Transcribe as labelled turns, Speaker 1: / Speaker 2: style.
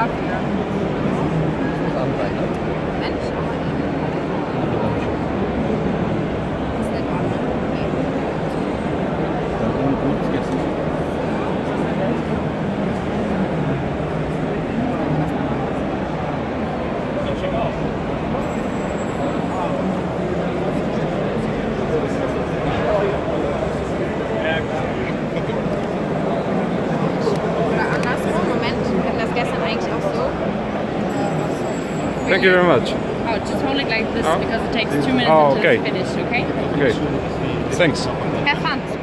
Speaker 1: dafür. Mensch, ist nicht ordentlich.
Speaker 2: Thank you very much.
Speaker 1: Oh, just hold it like this because it takes 2 minutes until it's finished, okay?
Speaker 2: Okay. Thanks.
Speaker 1: Have fun.